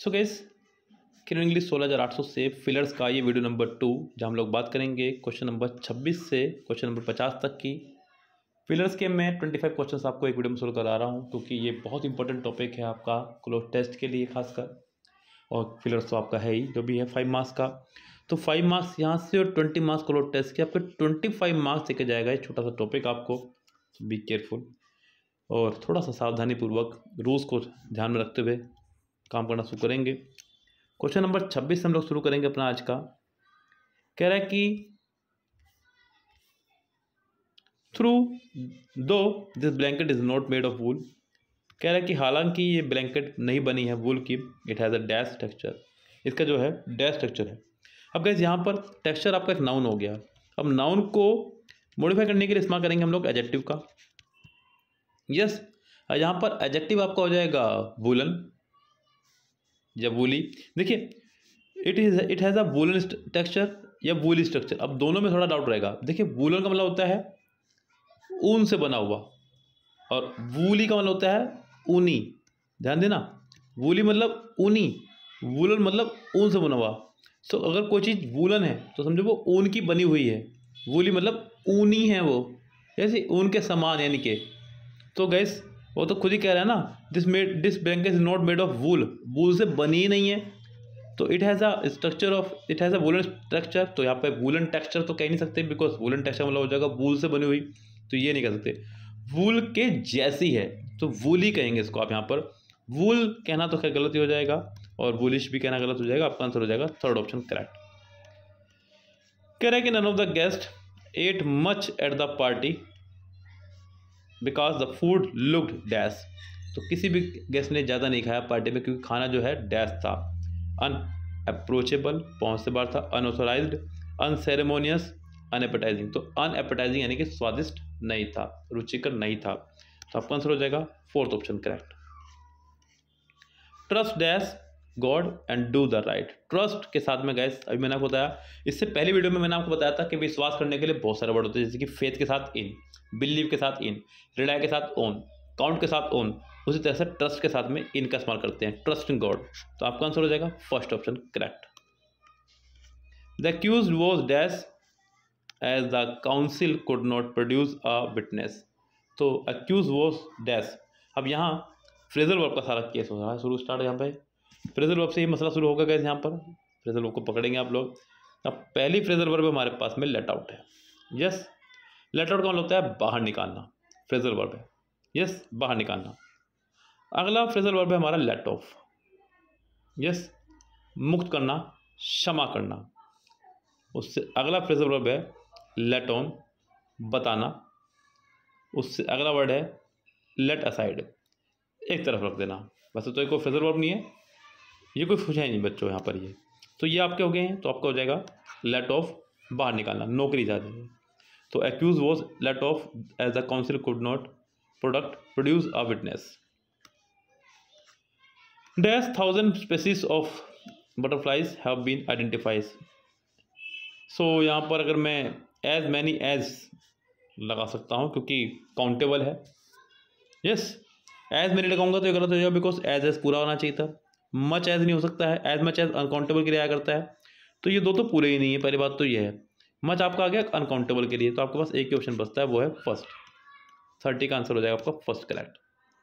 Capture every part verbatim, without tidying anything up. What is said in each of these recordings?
So guys किरण English सोलह हज़ार आठ सौ से फिलर्स का ये वीडियो नंबर टू, जहाँ हम लोग बात करेंगे क्वेश्चन नंबर छब्बीस से क्वेश्चन नंबर पचास तक की। फिलर्स के मैं पच्चीस क्वेश्चंस आपको एक वीडियो में सोल्व करा रहा हूँ, क्योंकि ये बहुत इंपॉर्टेंट टॉपिक है आपका क्लोज टेस्ट के लिए खासकर। और फिलर्स तो आपका है ही, जो भी है फाइव मार्क्स का। तो फाइव मार्क्स यहाँ से और ट्वेंटी मार्क्स क्लोज टेस्ट के आपके ट्वेंटी फाइव मार्क्स देके जाएगा ये छोटा सा टॉपिक आपको। बी केयरफुल और थोड़ा सा सावधानीपूर्वक रूल्स को ध्यान में रखते हुए काम करना शुरू करेंगे। क्वेश्चन नंबर छब्बीस से हम लोग शुरू करेंगे अपना आज का। कह रहा है कि through though this blanket is not made of wool. कह रहा है कि हालांकि ये ब्लैंकेट नहीं बनी है वूल की, it has a dash texture. इसका जो है डैश टेक्सचर है। अब गाइस यहाँ पर टेक्सचर आपका एक नाउन हो गया। अब नाउन को मॉडिफाई करने के लिए इस्तेमाल करेंगे हम लोग एडजेक्टिव का। यस, यहाँ पर एडजेक्टिव आपका हो जाएगा वूलन या वूली। देखिए, it is it has a woollen texture या वूली स्ट्रक्चर। अब दोनों में थोड़ा डाउट रहेगा। देखिए, वूलन का मतलब होता है ऊन से बना हुआ, और वूली का मतलब होता है ऊनी। ध्यान देना, वूली मतलब ऊनी, वूलन मतलब ऊन से बना हुआ। सो so, अगर कोई चीज़ वूलन है तो समझो वो ऊन की बनी हुई है। वूली मतलब ऊनी है, वो जैसे ऊन के समान, यानी कि। तो गैस वो तो खुद ही कह रहा है ना, this made this blanket is not made of wool. Wool से बनी ही नहीं है, तो it has a structure of it has a woollen structure. तो यहाँ पे वूलन टेक्सचर तो कह नहीं सकते, बिकॉज वूलन टेक्सचर मतलब हो जाएगा वूल से बनी हुई, तो ये नहीं कह सकते। वूल के जैसी है तो वूली कहेंगे इसको आप। यहाँ पर वूल कहना तो खैर गलत ही हो जाएगा, और वूलिश भी कहना गलत हो जाएगा। आपका आंसर हो जाएगा थर्ड ऑप्शन करेक्ट। कह रहा है कि none of the guest ate much at the party because the food looked dash. तो किसी भी गेस्ट ने ज़्यादा नहीं खाया पार्टी में, क्योंकि खाना जो है डैश था। अनअप्रोचेबल पहुँच से बाहर था, अनऑथोराइज्ड, अनसेरेमोनियस, अनएपेटाइजिंग। तो अनएपेटाइजिंग यानी कि स्वादिष्ट नहीं था, रुचिकर नहीं था। तो आपका आंसर हो जाएगा fourth option correct. Trust dash God and do the right. Trust के साथ में गैस, अभी मैंने आपको बताया, इससे पहले वीडियो में मैंने आपको बताया था कि विश्वास करने के लिए बहुत सारे वर्ड होते हैं, जैसे कि फेथ के साथ इन, बिलीव के साथ इन, रिलाय के साथ ओन, काउंट के साथ ओन। उसी तरह से ट्रस्ट के साथ में इन का इस्तेमाल करते हैं, ट्रस्ट इन गॉड। तो आपका आंसर हो जाएगा first option correct. The accused was dash as the counsel could not produce a witness. तो एक्यूज वाज डैश। अब यहाँ फ्रेजल वर्ब का सारा केस हो रहा है, शुरू स्टार्ट यहाँ पे फ्रेजल वर्ब से ही मसला शुरू होगा। गैस यहाँ पर फ्रेजल वर्ब को पकड़ेंगे आप लोग। अब पहली फ्रेजल वर्ब हमारे पास में लेट आउट है। यस, लेट आउट का मतलब होता है बाहर निकालना, फ्रेजल वर्ब है। यस, बाहर निकालना। अगला फ्रेजल वर्ब है हमारा लेट ऑफ। यस, मुक्त करना, क्षमा करना। उससे अगला फ्रेजल वर्ब है लेट ऑन, बताना। उससे अगला वर्ड है लेट असाइड, एक तरफ रख देना। वैसे तो एक कोई फ्रेजल वर्ब नहीं है, ये कोई पूछा ही नहीं बच्चों यहाँ पर ये। तो ये आपके हो गए हैं, तो आपका हो जाएगा लेट ऑफ, बाहर निकालना, नौकरी जा जाएगी। तो accuse was let off as the counsel could not product produce a witness. Dash thousand species of butterflies have been identified. So यहाँ पर अगर मैं एज मैनी एज लगा सकता हूँ, क्योंकि काउंटेबल है। यस, एज मैनी लगाऊंगा तो ये गलत हो जाएगा, बिकॉज एज एज पूरा होना चाहिए था। मच एज नहीं हो सकता है, एज मच एज अनकाउंटेबल के लिए आया करता है, तो ये दो तो पूरे ही नहीं है। पहली बात तो ये है, मच आपका आ गया अनकाउंटेबल के लिए, तो आपके पास एक ही ऑप्शन बचता है, वो है फर्स्ट। थर्टी का आंसर हो जाएगा आपका फर्स्ट करेक्ट।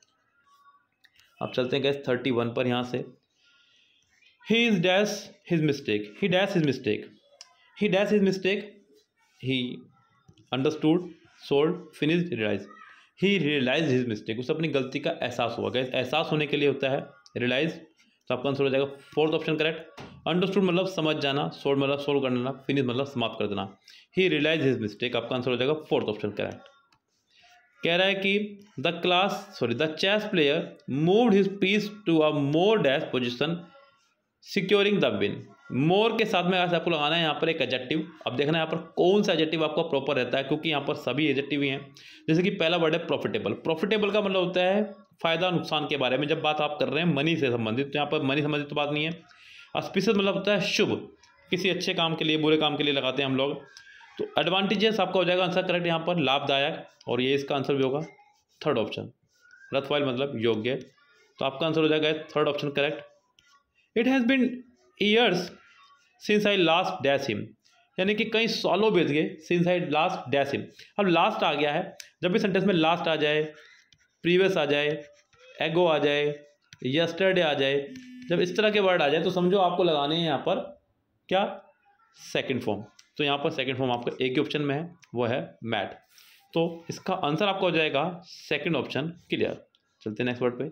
अब चलते हैं गैस थर्टी वन पर। यहाँ से he is dash his mistake, he dash his mistake, he dash his mistake, he understood, sold, finished, realise. He realise his mistake, उसे अपनी गलती का एहसास हुआ। गैस एहसास होने के लिए होता है रियलाइज, तो आपका आंसर हो जाएगा फोर्थ ऑप्शन करेक्ट। अंडरस्टूड मतलब समझ जाना, सोल्ड मतलब सोल्व कर देना, फिनिश मतलब समाप्त कर देना। ही रियलाइज हिज मिस्टेक, आपका आंसर हो जाएगा फोर्थ ऑप्शन करेक्ट। कह रहा है कि the class sorry the chess player moved his piece to a more dash position securing the win. More के साथ में आपको लगाना है यहाँ पर एक एडजेक्टिव। अब देखना है यहाँ पर कौन सा एडजेक्टिव आपका प्रॉपर रहता है, क्योंकि यहाँ पर सभी एडजेक्टिव ही हैं। जैसे कि पहला वर्ड है प्रॉफिटेबल। प्रॉफिटेबल का मतलब होता है फायदा नुकसान के बारे में, जब बात आप कर रहे हैं मनी से संबंधित, तो यहाँ पर मनी संबंधित तो बात नहीं है। ऑस्पिशियस मतलब होता है शुभ, किसी अच्छे काम के लिए, बुरे काम के लिए लगाते हैं हम लोग। तो एडवांटेजेस आपका हो जाएगा आंसर करेक्ट यहाँ पर, लाभदायक, और ये इसका आंसर भी होगा थर्ड ऑप्शन। रथवाइल मतलब योग्य, तो आपका आंसर हो जाएगा third option correct. It has been years since I last dash him, यानी कि कई सालों बीत गए since I last dash him. अब लास्ट आ गया है, जब भी सेंटेंस में लास्ट आ जाए, प्रीवियस आ जाए, एगो आ जाए, यस्टरडे आ जाए, जब इस तरह के वर्ड आ जाए तो समझो आपको लगाने हैं यहाँ पर क्या, सेकंड फॉर्म। तो यहाँ पर सेकंड फॉर्म आपका एक ही ऑप्शन में है, वो है मैट। तो इसका आंसर आपका हो जाएगा सेकंड ऑप्शन, क्लियर। चलते हैं नेक्स्ट वर्ड पे।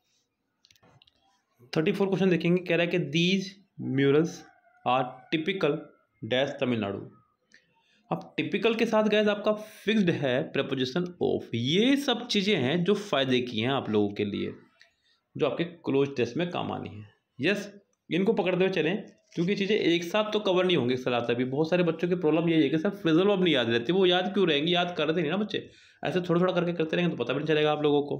थर्टी फोर क्वेश्चन देखेंगे, कह रहा है कि these murals are typical dash Tamil Nadu. अब टिपिकल के साथ गैस आपका फिक्स्ड है प्रपोजिशन ऑफ। ये सब चीज़ें हैं जो फायदे की हैं आप लोगों के लिए, जो आपके क्लोज टेस्ट में काम आनी है। यस, इनको पकड़ते हुए चलें, क्योंकि चीज़ें एक साथ तो कवर नहीं होंगी सलाह। अभी बहुत सारे बच्चों की प्रॉब्लम यही है कि सर फ्रेजल वर्ब नहीं याद रहती। वो याद क्यों रहेंगी, याद करते नहीं ना बच्चे, ऐसे थोड़ा थोड़ा करके करते रहेंगे तो पता भी नहीं चलेगा आप लोगों को।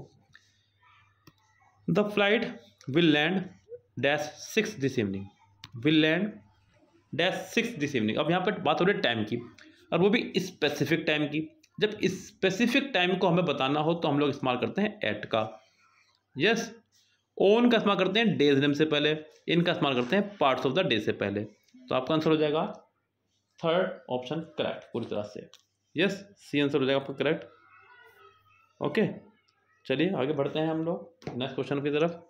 The flight will land dash six this evening, will land dash six this evening. अब यहाँ पर बात हो रही है टाइम की, और वो भी स्पेसिफिक टाइम की। जब स्पेसिफिक टाइम को हमें बताना हो तो हम लोग इस्तेमाल करते हैं एट का। यस, ओन का इस्तेमाल करते हैं डेज नेम से पहले, इनका इस्तेमाल करते हैं पार्ट्स ऑफ द डे से पहले। तो आपका आंसर हो जाएगा थर्ड ऑप्शन करेक्ट पूरी तरह से। यस, सी आंसर हो जाएगा आपका करेक्ट। ओके, चलिए आगे बढ़ते हैं हम लोग नेक्स्ट क्वेश्चन की तरफ।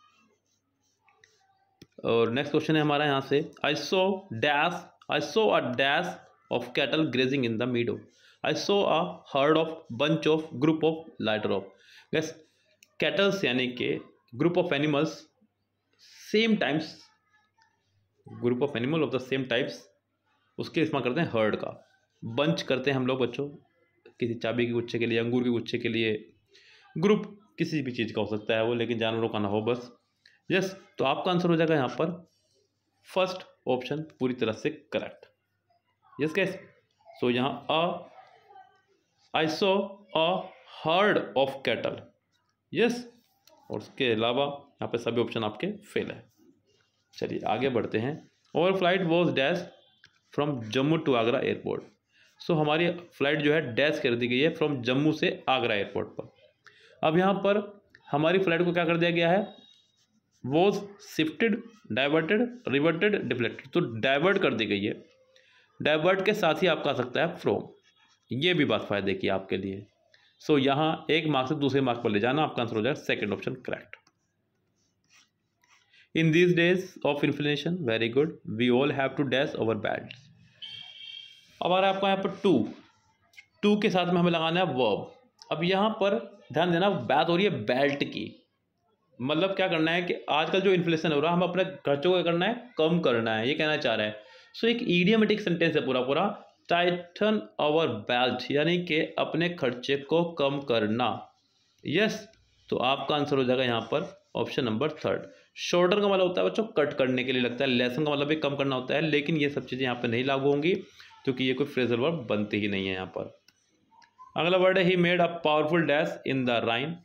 और नेक्स्ट क्वेश्चन है हमारा यहाँ से, I saw dash I saw a dash of cattle grazing in the meadow. I saw a herd of bunch of group of lighter of. Yes, cattles यानी कि group of animals same times, group of animal of the same types, उसके इस्तेमाल करते हैं heard का। Bunch करते हैं हम लोग बच्चों किसी चाबी के गुच्छे के लिए, अंगूर के गुच्छे के लिए। ग्रुप किसी भी चीज़ का हो सकता है वो, लेकिन जानवरों का ना हो बस। यस, तो आपका आंसर हो जाएगा यहाँ पर फर्स्ट ऑप्शन पूरी तरह से करेक्ट। यस गाइस, सो यहाँ a I saw a herd of cattle. Yes, और उसके अलावा यहाँ पे सभी ऑप्शन आपके फेल है। चलिए आगे बढ़ते हैं। और flight was dash from Jammu to Agra airport. So हमारी फ्लाइट जो है डैश कर दी गई है फ्रॉम जम्मू से आगरा एयरपोर्ट पर। अब यहाँ पर हमारी फ्लाइट को क्या कर दिया गया है, was shifted, diverted, reverted, deflected. तो डाइवर्ट कर दी गई है, डाइवर्ट के साथ ही आपका आ सकता है फ्रॉम। ये भी बात फायदे की आपके लिए। सो so, यहाँ एक मार्क से दूसरे मार्क पर ले जाना, आपका आंसर हो जाएगा second option correct. In these days of inflation, very good, we all have to dash over bad. अब आ रहा है आपका यहाँ पर टू, टू के साथ में हमें लगाना है वर्ब। अब यहाँ पर ध्यान देना, बात हो रही है बेल्ट की। मतलब क्या करना है कि आजकल जो इन्फ्लेशन हो रहा है, हम अपने खर्चों को करना है, कम करना है, ये कहना चाह रहा है। सो so, एक इडियमेटिक सेंटेंस है पूरा पूरा, टाइटन आवर बेल्ट, यानी कि अपने खर्चे को कम करना। यस, तो आपका आंसर हो जाएगा यहाँ पर ऑप्शन नंबर थर्ड। शॉर्टर का मतलब होता है बच्चों कट करने के लिए लगता है, लेसन का मतलब भी कम करना होता है, लेकिन ये सब चीज़ें यहाँ पर नहीं लागू होंगी क्योंकि ये कोई फ्रेजल वर्ब बनती ही नहीं है यहाँ पर। अगला वर्ड है, he made a powerful dash in the reign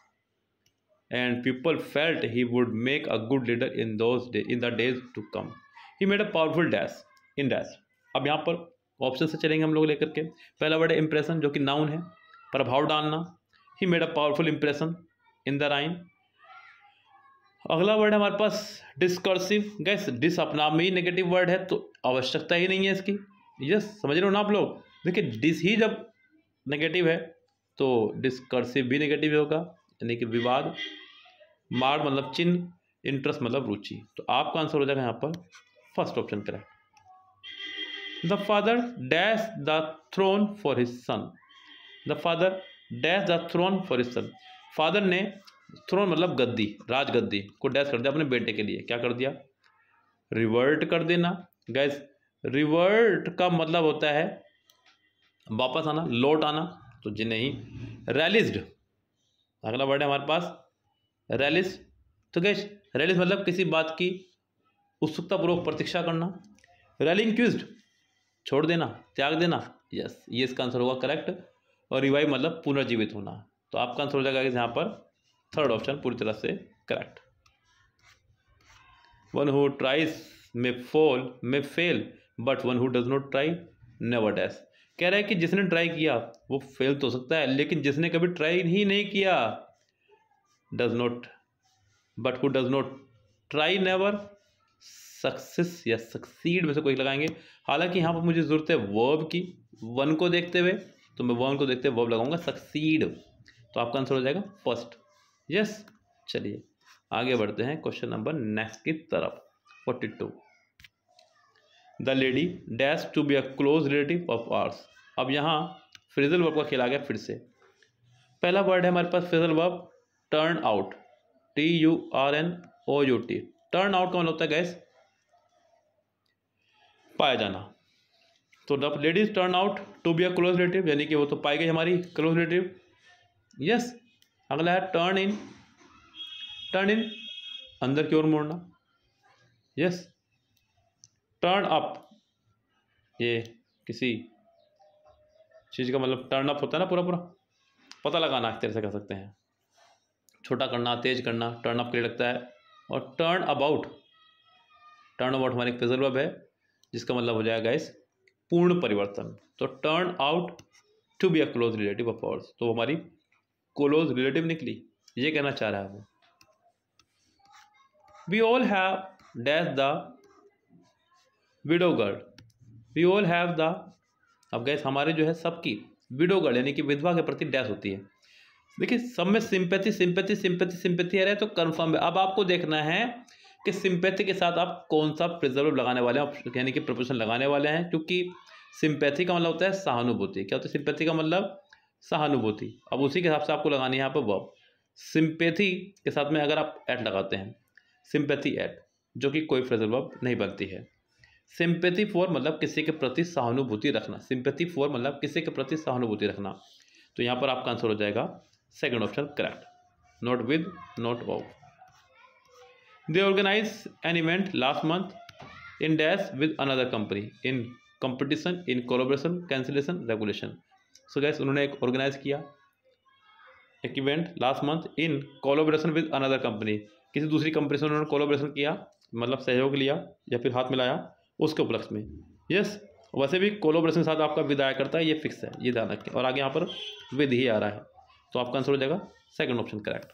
and people felt he would make a good leader in those day in the days to come. He made a powerful dash in dash. अब यहाँ पर option से चलेंगे हम लोग लेकर के। पहला वर्ड है इंप्रेशन, जो कि नाउन है, प्रभाव डालना। He made a powerful impression in the reign. अगला वर्ड है हमारे पास डिस्कर्सिव। गैस, डिस अपना में ही नेगेटिव वर्ड है तो आवश्यकता ही नहीं है इसकी। यस, समझ रहे हो ना आप लोग। देखिए, डिस ही जब नेगेटिव है तो डिस्कर्सिव भी नेगेटिव होगा, यानी कि विवाद। मार्ड मतलब चिन्ह, इंटरेस्ट मतलब रुचि। तो आपका आंसर हो जाएगा यहाँ पर first option correct. The father dash the throne for his son. The father dash the throne for his son. Father ने थ्रोन मतलब गद्दी, राजगद्दी को डैश कर दिया अपने बेटे के लिए। क्या कर दिया, रिवर्ट कर देना। गैस, रिवर्ट का मतलब होता है वापस आना, लौट आना। तो जी नहीं, रैलिस्ड अगला वर्ड है हमारे पास, रैलिस। तो गैस, रैलिस मतलब किसी बात की उत्सुकतापूर्वक प्रतीक्षा करना। रैलिंक्विज्ड छोड़ देना, त्याग देना। यस, ये इसका आंसर होगा करेक्ट। और रिवाइव मतलब पुनर्जीवित होना। तो आपका आंसर हो जाएगा यहाँ पर थर्ड ऑप्शन पूरी तरह से correct. One who tries may fall may fail but one who does not try never dash. कह रहा है कि जिसने ट्राई किया वो फेल तो हो सकता है, लेकिन जिसने कभी ट्राई ही नहीं किया, does not, but who does not try never success या सक्सीड में से कोई लगाएंगे। हालांकि यहाँ पर मुझे ज़रूरत है वर्ब की, वन को देखते हुए, तो मैं वन को देखते हुए वर्ब लगाऊंगा सक्सीड। तो आपका आंसर हो जाएगा फर्स्ट। यस, चलिए आगे बढ़ते हैं क्वेश्चन नंबर नेक्स्ट की तरफ। Forty two, the lady dash to be a close relative of ours. अब यहाँ फ्रेजल वर्ब का खेल आ गया फिर से। पहला वर्ड है हमारे पास phrasal verb turn out, T U R N O U T. Turn out का मतलब होता है गैस पाया जाना। तो the ladies turn out to be a close relative, यानी कि वो तो पाई गई हमारी क्लोज रिलेटिव। यस, अगला है टर्न इन, टर्न इन अंदर की ओर मोड़ना। यस, टर्न अप, ये किसी चीज़ का मतलब टर्न अप होता है ना, पूरा पूरा पता लगाना एक तरह से कह सकते हैं, छोटा करना, तेज करना, टर्न अप के लिए लगता है। और टर्न अबाउट, टर्न अबाउट हमारी फ्रेजल वर्ब है जिसका मतलब हो जाएगा इस पूर्ण परिवर्तन। तो turn out to be a close relative of ours, तो हमारी क्लोज रिलेटिव निकली, ये कहना चाह रहा है वो। We all have dash the widow girl, we all have the, अब गैस हमारे जो है सबकी विडो गर्ल यानी कि विधवा के प्रति डैश होती है। देखिए सब में सिंपैथी सिंपैथी सिंपैथी सिंपैथी आ रहा है तो कंफर्म है। अब आपको देखना है कि सिंपैथी के साथ आप कौन सा प्रिजर्व लगाने वाले हैं, यानी कि प्रपोजिशन लगाने वाले हैं, क्योंकि सिंपैथी का मतलब होता है सहानुभूति। क्या होता है सिंपैथी का मतलब? सहानुभूति। अब उसी के हिसाब से आपको लगानी है यहाँ पर वर्ब। सिंपैथी के साथ में अगर आप एट लगाते हैं, सिंपैथी एट, जो कि कोई फ्रेजल वर्ब नहीं बनती है। सिंपैथी फॉर मतलब किसी के प्रति सहानुभूति रखना, सिंपैथी फॉर मतलब किसी के प्रति सहानुभूति रखना। तो यहाँ पर आपका आंसर हो जाएगा second option correct, not with, not of. They organise an event last month in dash with another company in competition, in collaboration, cancellation, regulation. So guys उन्होंने एक ऑर्गेनाइज किया एक event last month in collaboration with another company, किसी दूसरी company से उन्होंने collaboration किया, मतलब सहयोग लिया या फिर हाथ मिलाया उसके उपलक्ष्य में। यस, वैसे भी कोलैबोरेशन के साथ आपका विद आया करता है, ये फिक्स है, ये ध्यान रखें। और आगे यहाँ पर विद ही आ रहा है, तो आपका आंसर हो जाएगा second option correct.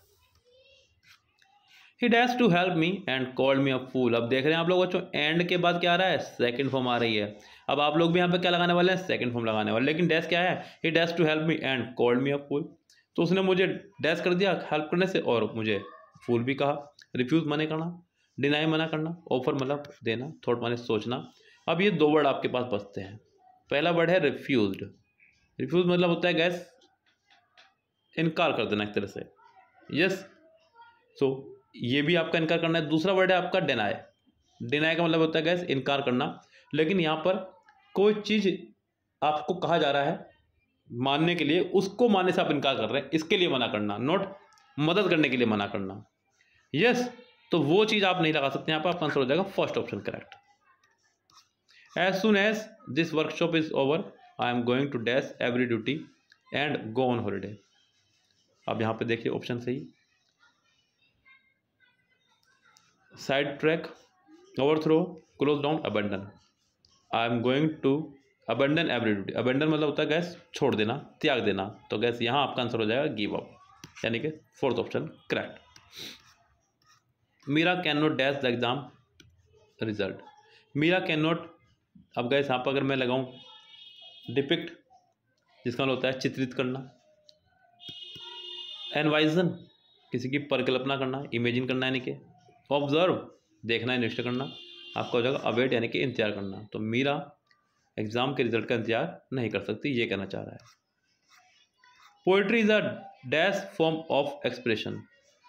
He dash to help me and called me a fool. अब देख रहे हैं आप लोग बच्चों, एंड के बाद क्या आ रहा है? सेकंड फॉर्म आ रही है। अब आप लोग भी यहाँ पे क्या लगाने वाले हैं? सेकंड फॉर्म लगाने वाले। लेकिन डैश क्या है? He dash to help me and called me a fool, तो उसने मुझे डैश कर दिया हेल्प करने से और मुझे फूल भी कहा। रिफ्यूज मना करना, डिनाई मना करना, ऑफर मतलब देना, थॉट माने सोचना। अब ये दो वर्ड आपके पास बचते हैं। पहला वर्ड है रिफ्यूज्ड। रिफ्यूज मतलब होता है गैस इनकार कर देना एक तरह से। यस, सो ये भी आपका इनकार करना है। दूसरा वर्ड है आपका डिनाई। डिनाई का मतलब होता है गैस इनकार करना, लेकिन यहाँ पर कोई चीज़ आपको कहा जा रहा है मानने के लिए, उसको मानने से आप इनकार कर रहे हैं, इसके लिए मना करना, नॉट मदद करने के लिए मना करना। यस, तो वो चीज़ आप नहीं लगा सकते यहाँ पर, आपका आंसर हो जाएगा first option correct. As soon as this workshop is over I am going to dash every duty and go on holiday. अब यहाँ पे देखिए ऑप्शन सही, side track, overthrow, close down, abandon. I am going to abandon every duty. Abandon मतलब होता है gas छोड़ देना, त्याग देना। तो गैस यहाँ आपका आंसर हो जाएगा गिव अप, यानी कि fourth option correct. Meera can not dash the exam result. Meera can not, अब गैस यहाँ पर अगर मैं लगाऊँ डिपिक्ट, जिसका मतलब होता है चित्रित करना। एनवाइजन, किसी की परिकल्पना करना, इमेजिन करना, यानी कि ऑब्जर्व, देखना, निरीक्षण करना। आपका हो जाएगा अवेट, यानी कि इंतजार करना। तो मीरा एग्जाम के रिजल्ट का इंतजार नहीं कर सकती, ये कहना चाह रहा है। Poetry is a dash form of expression,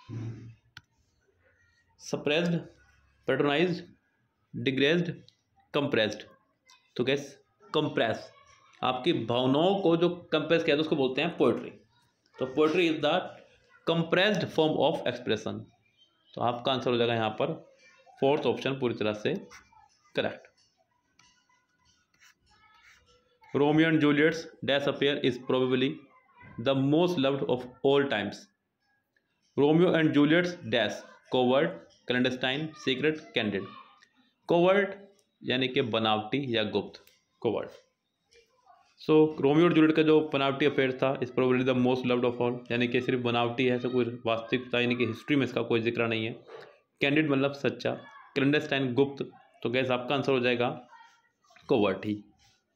suppressed, patronised, digressed, compressed. तो गैस कंप्रेस, आपकी भावनाओं को जो कंप्रेस किया था उसको बोलते हैं पोएट्री। तो poetry is the compressed form of expression. तो आपका आंसर हो जाएगा यहाँ पर फोर्थ ऑप्शन पूरी तरह से correct. Romeo and Juliet's dash affair is probably the most loved of all times. Romeo and Juliet's dash covert, clandestine, secret, candid. Covert यानी कि बनावटी या गुप्त, कोवर्ट। सो रोमियो और जूलियट का जो बनावटी अफेयर था is probably the most loved of all, यानी कि सिर्फ बनावटी है, ऐसा कोई वास्तविकता यानी कि हिस्ट्री में इसका कोई जिक्र नहीं है। कैंडिड मतलब सच्चा, क्लैंडस्टाइन गुप्त, तो गैस आपका आंसर हो जाएगा कोवर्ट ही।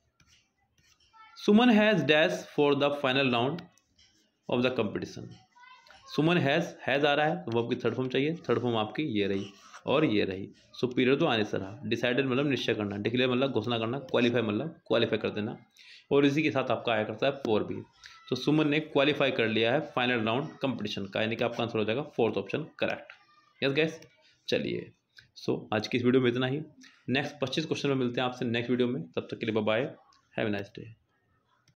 Suman has dash for the final round of the competition. Suman has has आ रहा है तो वो आपकी थर्ड फॉर्म चाहिए, थर्ड फॉर्म आपकी ये रही और ये रही। सुपीरियर तो आने से रहा, डिसाइडेड मतलब निश्चय करना, डिक्लेयर मतलब घोषणा करना, क्वालिफाई मतलब क्वालिफाई कर देना, और इसी के साथ आपका आया करता है फोर भी। तो सुमन ने क्वालिफाई कर लिया है फाइनल राउंड कंपटीशन का, यानी कि आपका आंसर हो जाएगा fourth option correct. Yes guys, चलिए सो आज की इस वीडियो में इतना ही। नेक्स्ट पच्चीस क्वेश्चन में मिलते हैं आपसे नेक्स्ट वीडियो में, तब तक के लिए bye bye, have a nice day.